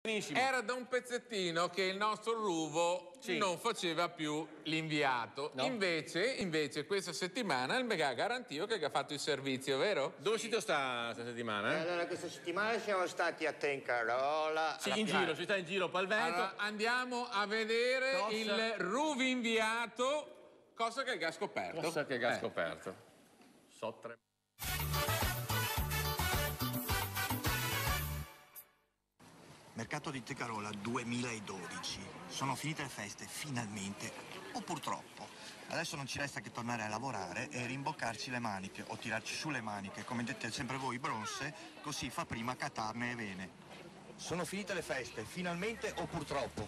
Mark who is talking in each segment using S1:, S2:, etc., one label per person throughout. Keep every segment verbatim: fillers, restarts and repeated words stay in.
S1: Benissimo.
S2: Era da un pezzettino che il nostro Ruvo sì. non faceva più l'inviato. No. Invece, invece, questa settimana il Mega garantito che ha fatto il servizio, vero?
S1: Dove siete sta questa settimana? Eh?
S3: Eh, allora, questa settimana siamo stati a Tencarola.
S1: Sì, in giro, si sta in giro Palveto.
S2: Allora, andiamo a vedere cosa? Il Ruvi inviato. Cosa che ha scoperto?
S1: Cosa che ha
S2: eh.
S1: scoperto? So tre.
S4: Mercato di Tencarola duemiladodici. Sono finite le feste, finalmente, o purtroppo. Adesso non ci resta che tornare a lavorare e rimboccarci le maniche, o tirarci su le maniche, come dite sempre voi, bronze, così fa prima catarne e vene. Sono finite le feste, finalmente o purtroppo?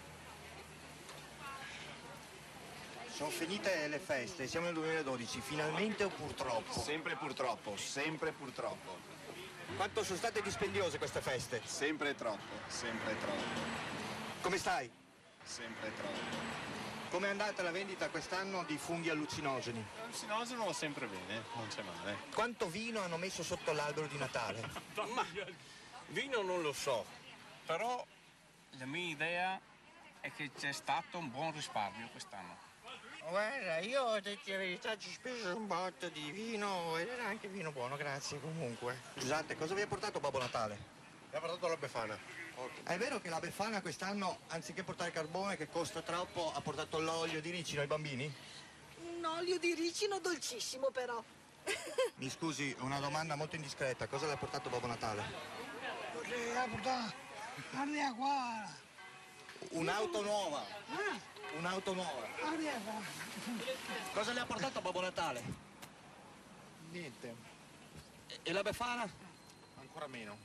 S4: Sono finite le feste, siamo nel duemiladodici, finalmente o purtroppo?
S5: Sempre purtroppo, sempre purtroppo.
S4: Quanto sono state dispendiose queste feste?
S5: Sempre troppo, sempre troppo.
S4: Come stai?
S5: Sempre troppo.
S4: Com'è andata la vendita quest'anno di funghi allucinogeni?
S5: Allucinogeno va sempre bene, non c'è male.
S4: Quanto vino hanno messo sotto l'albero di Natale?
S1: Ma vino non lo so, però la mia idea è che c'è stato un buon risparmio quest'anno.
S4: Guarda, io ho detto la verità, ci ho speso un botto di vino ed era anche vino buono, grazie comunque. Scusate, cosa vi ha portato Babbo Natale?
S5: Mi ha portato la Befana.
S4: È vero che la Befana quest'anno, anziché portare il carbone che costa troppo, ha portato l'olio di ricino ai bambini?
S6: Un olio di ricino dolcissimo però.
S4: Mi scusi, una domanda molto indiscreta, cosa le ha portato Babbo Natale?
S6: Le ha portato, guarda qua.
S4: Un'auto nuova. Un'auto nuova. Cosa le ha portato Babbo Natale?
S5: Niente.
S4: E, e la Befana?
S5: Ancora meno.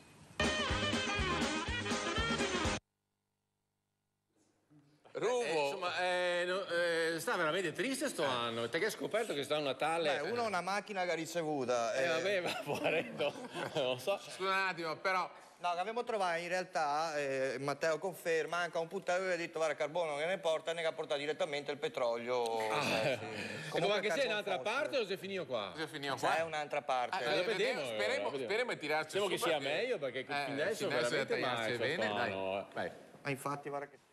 S2: Ruvo.
S1: Eh, insomma, eh, no, eh, sta veramente triste sto anno. Te che hai scoperto che sta un Natale?
S4: Beh, uno ha una macchina che ha ricevuta.
S1: Eh,
S4: eh.
S1: vabbè, ma poveretto. Non lo so.
S2: Scusa un attimo, però.
S4: No, che abbiamo trovato in realtà, eh, Matteo conferma, anche un puttano aveva detto guarda carbone che ne porta, ne ha portato direttamente il petrolio.
S1: Ah.
S4: Eh, sì.
S1: E ma che sei in un'altra parte o sei finito qua?
S2: Sei finito qua?
S4: C'è un'altra parte.
S2: Ah,
S1: lo vedremo,
S2: speriamo,
S1: lo
S2: speriamo di tirarci
S1: Speriamo
S2: su
S1: che sia
S2: perché...
S1: meglio perché
S2: eh,
S1: fin adesso
S2: fin adesso
S1: veramente
S2: tagliarsi
S1: mai
S2: bene, dai.
S1: no.
S2: Vai.
S4: Ma infatti guarda che...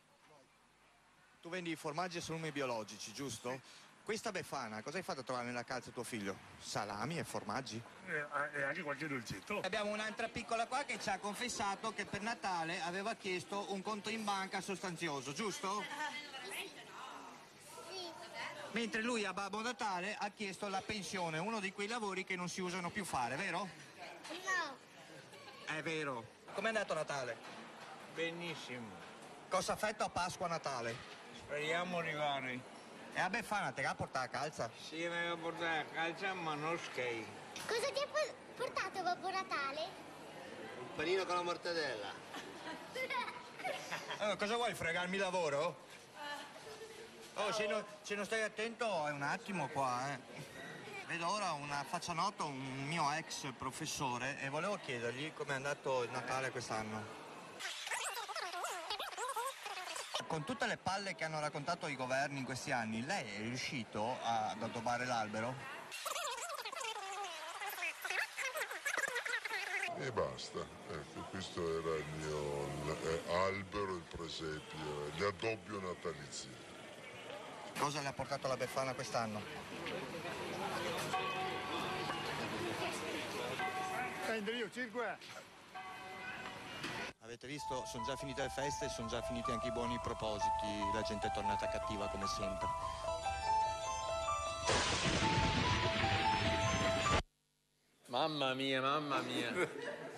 S4: Tu vendi formaggi e salumi biologici, giusto? Questa Befana, cosa hai fatto a trovare nella calza tuo figlio? Salami e formaggi?
S7: E anche qualche dolcetto.
S4: Abbiamo un'altra piccola qua che ci ha confessato che per Natale aveva chiesto un conto in banca sostanzioso, giusto?
S8: Sì.
S4: Mentre lui a Babbo Natale ha chiesto la pensione, uno di quei lavori che non si usano più fare, vero?
S8: No.
S4: È vero. Com'è andato Natale?
S9: Benissimo,
S4: Cosa ha fatto a Pasqua a Natale?
S9: speriamo arrivare.
S4: E a Befana te l'ha portata a calza?
S9: Sì, mi aveva portato a calza, ma non skate.
S8: Cosa ti ha po- portato Babbo Natale?
S3: Un panino con la mortadella.
S4: Eh, cosa vuoi, fregarmi il lavoro? Oh, se, no, se non stai attento è un attimo qua, eh. Vedo ora una faccia nota, un mio ex professore, e volevo chiedergli com'è andato il Natale quest'anno. Con tutte le palle che hanno raccontato i governi in questi anni, lei è riuscito ad addobbare l'albero?
S10: E basta, ecco, questo era il mio eh, albero, il presepio, gli addobbio natalizi.
S4: Cosa le ha portato la Befana quest'anno?
S7: Prendo io, cinque.
S4: Avete visto? Sono già finite le feste, sono già finiti anche i buoni propositi, la gente è tornata cattiva come sempre.
S1: Mamma mia, mamma mia.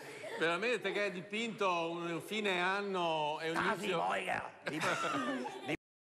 S1: Veramente che hai dipinto un fine anno e un inizio...